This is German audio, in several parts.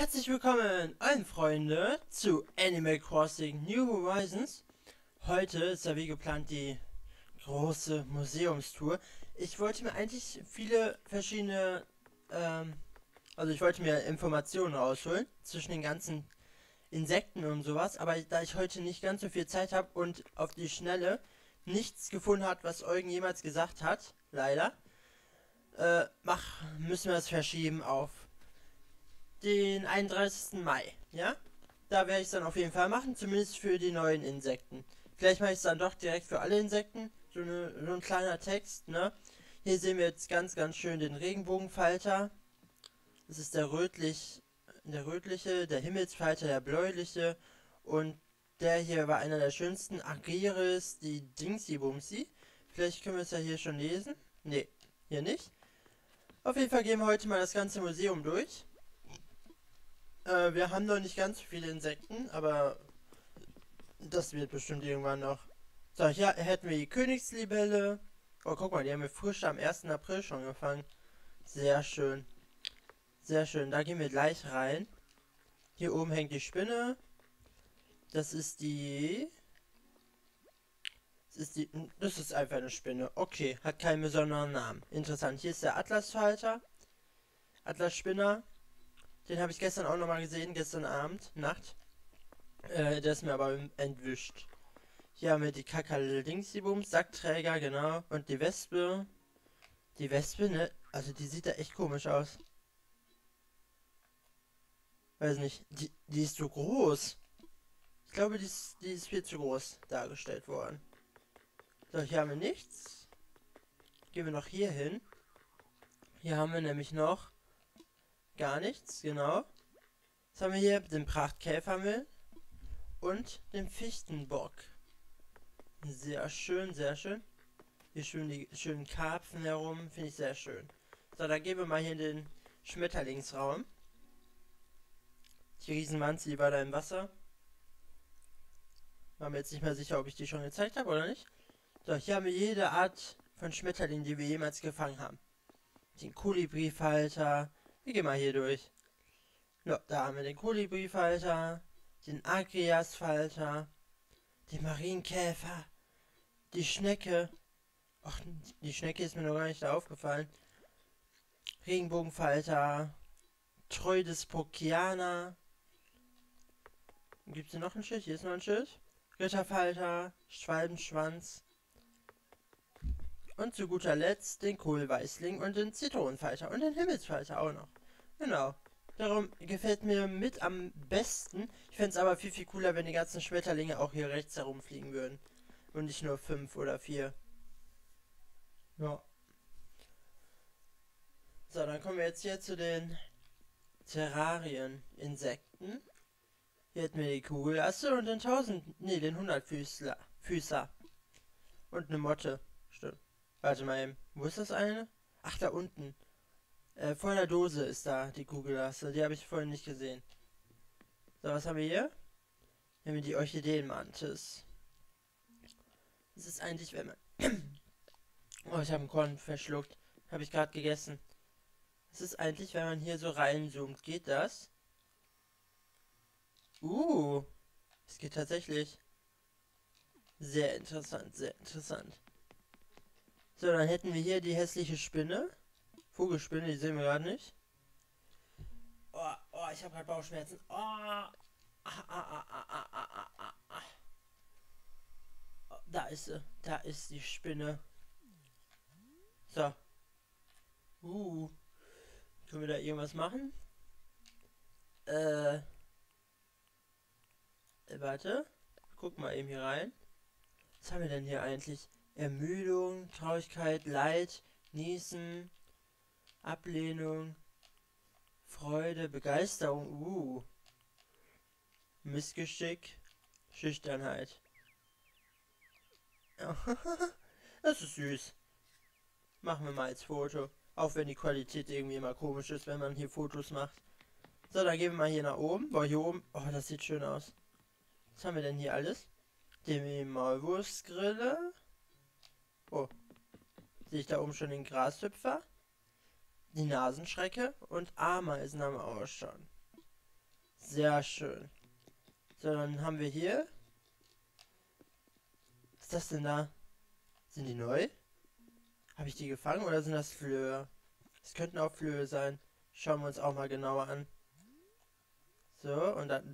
Herzlich willkommen, allen Freunde, zu Animal Crossing New Horizons. Heute ist ja wie geplant die große Museumstour. Ich wollte mir eigentlich viele verschiedene, ich wollte mir Informationen rausholen zwischen den ganzen Insekten und sowas, aber da ich heute nicht ganz so viel Zeit habe und auf die Schnelle nichts gefunden hat, was Eugen jemals gesagt hat, leider, müssen wir es verschieben auf den 31. Mai, ja? Da werde ich es dann auf jeden Fall machen, zumindest für die neuen Insekten. Vielleicht mache ich es dann doch direkt für alle Insekten, so ein kleiner Text, ne? Hier sehen wir jetzt ganz schön den Regenbogenfalter. Das ist der rötliche, der Himmelsfalter, der bläuliche und der hier war einer der schönsten, Agiris, die Dingsy-Bumsy. Vielleicht können wir es ja hier schon lesen. Ne, hier nicht. Auf jeden Fall gehen wir heute mal das ganze Museum durch. Wir haben noch nicht ganz so viele Insekten, aber das wird bestimmt irgendwann noch. So, hier hätten wir die Königslibelle. Oh, guck mal, die haben wir frisch am 1. April schon gefangen. Sehr schön. Sehr schön, da gehen wir gleich rein. Hier oben hängt die Spinne. Das ist einfach eine Spinne. Okay, hat keinen besonderen Namen. Interessant. Hier ist der Atlasfalter. Atlasspinner. Den habe ich gestern auch nochmal gesehen, gestern Abend, Nacht. Der ist mir aber entwischt. Hier haben wir die Kakadingsybums, Sackträger, genau. Und die Wespe. Die Wespe, ne? Also die sieht da echt komisch aus. Weiß nicht, die ist so groß. Ich glaube, die ist viel zu groß dargestellt worden. So, hier haben wir nichts. Gehen wir noch hier hin. Hier haben wir nämlich noch gar nichts, genau. Jetzt haben wir hier den Prachtkäfermill und den Fichtenbock. Sehr schön, sehr schön. Hier schwimmen die schönen Karpfen herum, finde ich sehr schön. So, dann gehen wir mal hier in den Schmetterlingsraum. Die Riesenmanze, die war da im Wasser. War mir jetzt nicht mehr sicher, ob ich die schon gezeigt habe oder nicht. So, hier haben wir jede Art von Schmetterling, die wir jemals gefangen haben. Den Kolibrifalter. Wir gehen mal hier durch. Ja, da haben wir den Kolibrifalter, den Agriasfalter, den Marienkäfer, die Schnecke. Ach, die Schnecke ist mir noch gar nicht da aufgefallen. Regenbogenfalter, Troides Pociana. Gibt es hier noch ein Schild? Hier ist noch ein Schild. Ritterfalter, Schwalbenschwanz. Und zu guter Letzt den Kohlweißling und den Zitronenfalter und den Himmelsfalter auch noch. Genau. Darum gefällt mir mit am besten. Ich fände es aber viel cooler, wenn die ganzen Schmetterlinge auch hier rechts herumfliegen würden. Und nicht nur 5 oder 4. Ja. So, dann kommen wir jetzt hier zu den Terrarien-Insekten. Hier hätten wir die Kugelasse und den 100-Füßer. Und eine Motte. Stimmt. Warte mal eben. Wo ist das eine? Ach, da unten. Vor der Dose ist da die Kugelasse. Die habe ich vorhin nicht gesehen. So, was haben wir hier? Hier haben wir die Orchideenmantis. Das ist eigentlich, wenn man... Oh, ich habe einen Korn verschluckt. Habe ich gerade gegessen. Das ist eigentlich, wenn man hier so reinzoomt. Geht das? Es geht tatsächlich. Sehr interessant, sehr interessant. So, dann hätten wir hier die hässliche Spinne. Vogelspinne, die sehen wir gerade nicht. Oh, ich habe gerade Bauchschmerzen. Da ist sie. Da ist die Spinne. So. Können wir da irgendwas machen? Warte. Guck mal eben hier rein. Was haben wir denn hier eigentlich? Ermüdung, Traurigkeit, Leid, Niesen, Ablehnung, Freude, Begeisterung, Missgeschick, Schüchternheit. Das ist süß. Machen wir mal als Foto. Auch wenn die Qualität irgendwie immer komisch ist, wenn man hier Fotos macht. So, dann gehen wir mal hier nach oben. Boah, hier oben. Oh, das sieht schön aus. Was haben wir denn hier alles? Die Maulwurfsgrille. Oh. Sehe ich da oben schon den Grashüpfer? Die Nasenschrecke und Ameisen am Ausschauen. Sehr schön. So, dann haben wir hier. Was ist das denn da? Sind die neu? Habe ich die gefangen oder sind das Flöhe? Es könnten auch Flöhe sein. Schauen wir uns auch mal genauer an. So, und dann...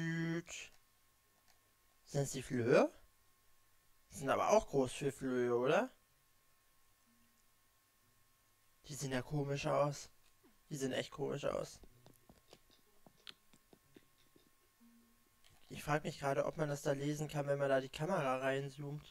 Sind es die Flöhe? Sind aber auch groß für Flöhe, oder? Die sehen ja komisch aus. Die sehen echt komisch aus. Ich frage mich gerade, ob man das da lesen kann, wenn man da die Kamera reinzoomt.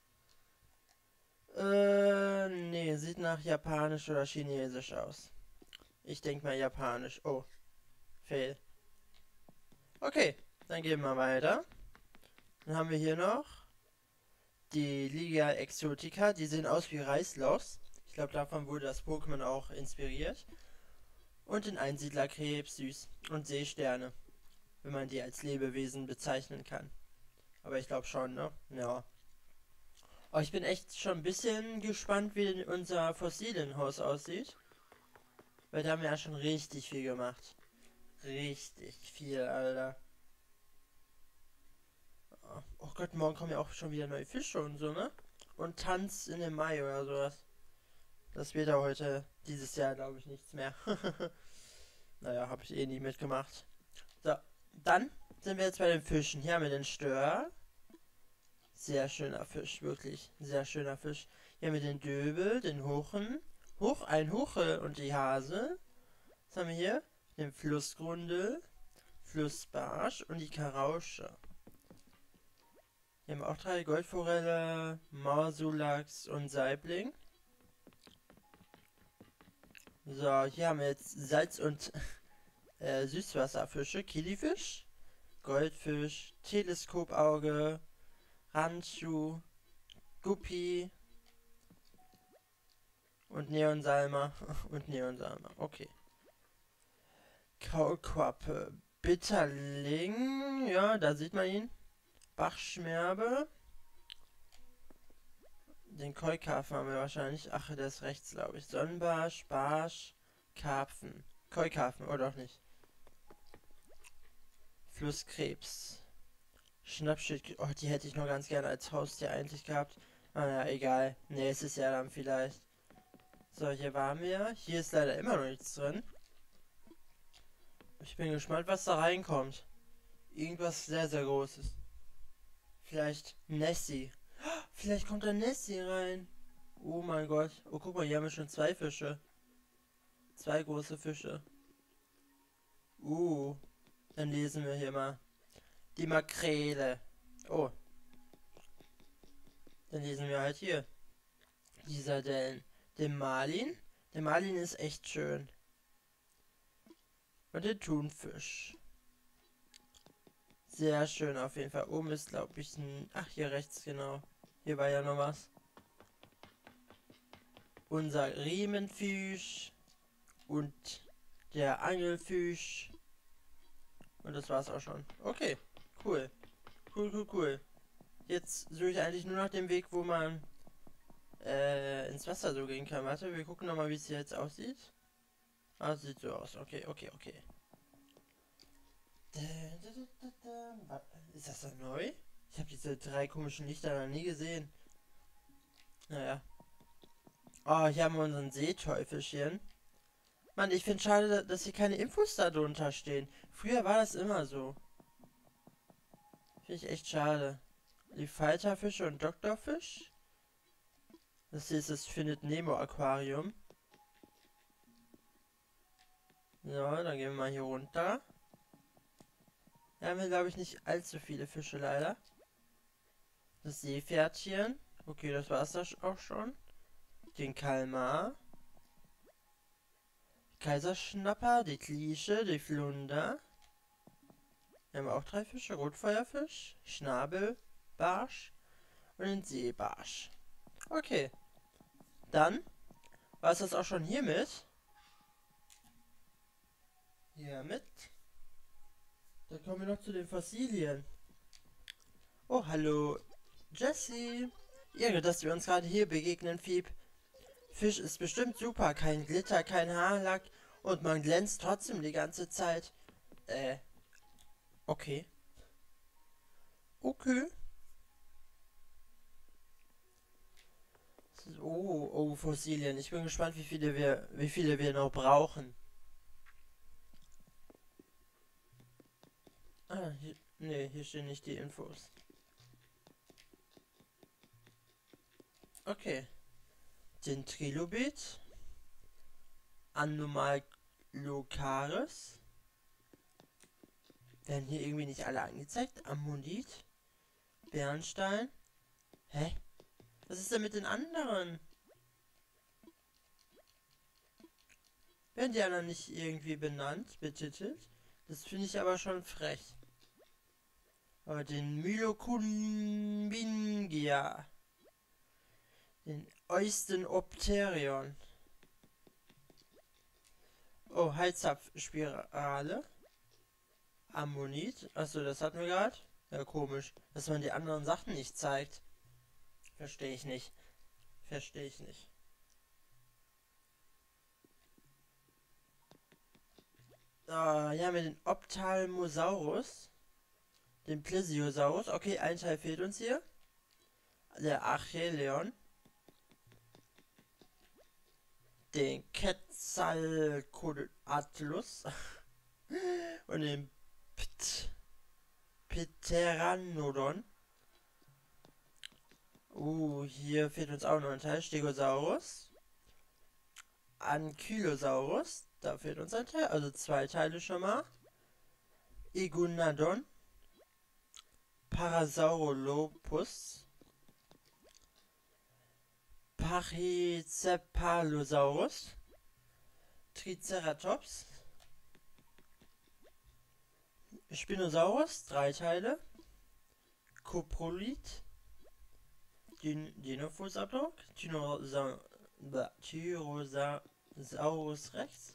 Nee, sieht nach japanisch oder chinesisch aus. Ich denke mal japanisch. Oh, fail. Okay, dann gehen wir weiter. Dann haben wir hier noch die Liga Exotica. Die sehen aus wie Reislochs. Ich glaube, davon wurde das Pokémon auch inspiriert. Und den Einsiedlerkrebs, süß. Und Seesterne, wenn man die als Lebewesen bezeichnen kann. Aber ich glaube schon, ne? Ja. Aber ich bin echt schon ein bisschen gespannt, wie unser Fossilienhaus aussieht. Weil da haben wir ja schon richtig viel gemacht. Richtig viel, Alter. Oh Gott, morgen kommen ja auch schon wieder neue Fische und so, ne? Und Tanz in den Mai oder sowas. Das wird ja heute, dieses Jahr, glaube ich, nichts mehr. Naja, habe ich eh nie mitgemacht. So, dann sind wir jetzt bei den Fischen. Hier haben wir den Stör. Sehr schöner Fisch, wirklich. Sehr schöner Fisch. Hier haben wir den Döbel, den Huchen. Ein Huche und die Hase. Was haben wir hier? Den Flussgrundel, Flussbarsch und die Karausche. Hier haben wir auch 3 Goldforelle, Mausulachs und Saibling. So, hier haben wir jetzt Salz- und Süßwasserfische, Kilifisch, Goldfisch, Teleskopauge, Ranchu, Guppi und Neonsalmer und Neonsalmer. Okay. Kaulquappe, Bitterling, ja, da sieht man ihn. Bachschmerbe. Den Keukarpfen haben wir wahrscheinlich. Ach, der ist rechts, glaube ich. Sonnenbarsch, Barsch, Karpfen. Keukarpfen, oder doch nicht? Flusskrebs. Schnappschild. Oh, die hätte ich noch ganz gerne als Haustier eigentlich gehabt. Ah ja, egal. Nächstes Jahr dann vielleicht. So, hier waren wir. Hier ist leider immer noch nichts drin. Ich bin gespannt, was da reinkommt. Irgendwas sehr, sehr Großes. Vielleicht Nessie. Vielleicht kommt da Nessie rein. Oh mein Gott. Oh, guck mal, hier haben wir schon 2 Fische. 2 große Fische. Dann lesen wir hier mal. Die Makrele. Oh. Dann lesen wir halt hier. Die Sardellen. Den Marlin. Der Marlin ist echt schön. Und den Thunfisch. Sehr schön auf jeden Fall. Oben ist, glaube ich, ein... Ach, hier rechts, genau. Hier war ja noch was. Unser Riemenfisch. Und der Angelfisch. Und das war's auch schon. Okay, cool. Cool. Jetzt suche ich eigentlich nur nach dem Weg, wo man ins Wasser so gehen kann. Warte, wir gucken nochmal, wie es hier jetzt aussieht. Ah, sieht so aus. Okay. Ist das dann neu? Ich habe diese 3 komischen Lichter noch nie gesehen. Naja. Oh, hier haben wir unseren Seeteufelchen. Mann, ich finde schade, dass hier keine Infos da drunter stehen. Früher war das immer so. Finde ich echt schade. Die Falterfische und Doktorfisch. Das hier ist das Findet Nemo Aquarium. So, dann gehen wir mal hier runter. Da haben wir, glaube ich, nicht allzu viele Fische leider. Das Seepferdchen. Okay, das war es auch schon. Den Kalmar. Kaiserschnapper, die Klische, die Flunder. Wir haben auch 3 Fische. Rotfeuerfisch, Schnabelbarsch und den Seebarsch. Okay. Dann war es das auch schon hiermit. Dann kommen wir noch zu den Fossilien. Oh, hallo, Jesse. Irre, dass wir uns gerade hier begegnen, Fieb. Fisch ist bestimmt super. Kein Glitter, kein Haarlack und man glänzt trotzdem die ganze Zeit. Okay. Okay. Oh, oh, Fossilien. Ich bin gespannt, wie viele wir noch brauchen. Ah, hier, nee, hier stehen nicht die Infos. Okay. Den Trilobit. Anomalocaris. Werden hier irgendwie nicht alle angezeigt? Ammonit. Bernstein. Hä? Was ist denn mit den anderen? Werden die anderen nicht irgendwie benannt, betitelt? Das finde ich aber schon frech. Aber den Mylocybingia. Den Eusthenopterion. Oh, Heizapfspirale. Ammonit. Achso, das hatten wir gerade. Ja, komisch, dass man die anderen Sachen nicht zeigt. Verstehe ich nicht. Verstehe ich nicht. Hier haben wir den Ophthalmosaurus. Den Plesiosaurus. Okay, ein Teil fehlt uns hier. Der Archeleon. Den Quetzalcoatlus. Und den Pteranodon. Hier fehlt uns auch noch ein Teil. Stegosaurus. Ankylosaurus. Da fehlt uns ein Teil. Also 2 Teile schon mal. Iguanodon. Parasaurolophus. Pachycephalosaurus. Triceratops. Spinosaurus, 3 Teile. Coprolith. Dinophosaurus. Tyrannosaurus Rex.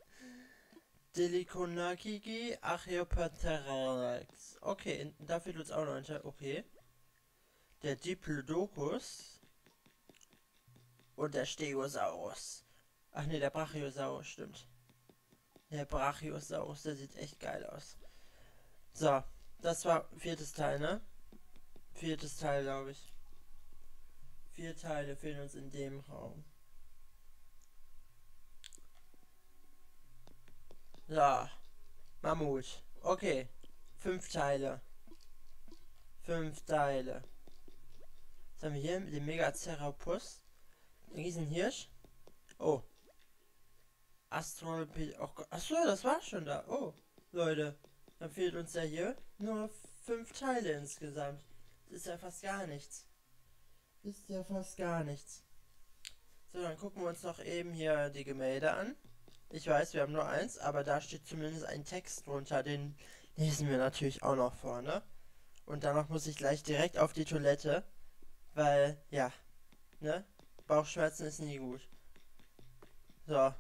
Deliconakigi, Archaeopteryx. Okay, da fehlt uns auch noch ein Teil. Okay. Der Diplodocus. Und der Stegosaurus. Ach ne, der Brachiosaurus, stimmt. Der Brachiosaurus, der sieht echt geil aus. So, das war 4. Teil, ne? 4. Teil, glaube ich. 4 Teile fehlen uns in dem Raum. So, Mammut. Okay, 5 Teile. 5 Teile. Was haben wir hier? Den Megaceropus. Den Riesenhirsch. Oh. Astrolopith. Oh, achso, das war schon da. Oh, Leute. Dann fehlt uns ja hier nur 5 Teile insgesamt. Das ist ja fast gar nichts. Ist ja fast gar nichts. So, dann gucken wir uns noch eben hier die Gemälde an. Ich weiß, wir haben nur 1, aber da steht zumindest ein Text drunter. Den lesen wir natürlich auch noch vorne. Und danach muss ich gleich direkt auf die Toilette. Weil, ja, ne? Bauchschmerzen ist nie gut. So.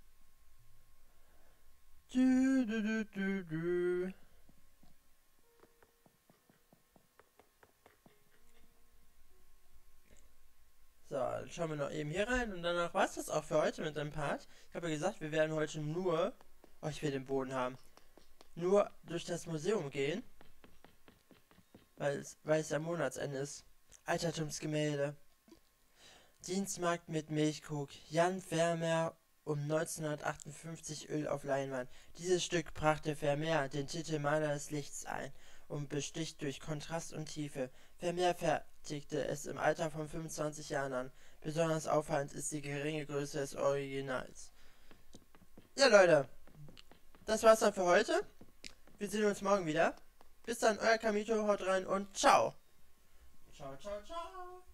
So, dann schauen wir noch eben hier rein und danach war es das auch für heute mit dem Part. Ich habe ja gesagt, wir werden heute nur, oh, ich will den Boden haben, nur durch das Museum gehen, weil es ja Monatsende ist. Altertumsgemälde. Dienstmarkt mit Milchkrug. Jan Vermeer um 1958 Öl auf Leinwand. Dieses Stück brachte Vermeer den Titel Maler des Lichts ein und besticht durch Kontrast und Tiefe. Vermeer fertigte es im Alter von 25 Jahren an. Besonders auffallend ist die geringe Größe des Originals. Ja, Leute, das war's dann für heute. Wir sehen uns morgen wieder. Bis dann, euer Kamito, haut rein und ciao. Ciao, ciao, ciao.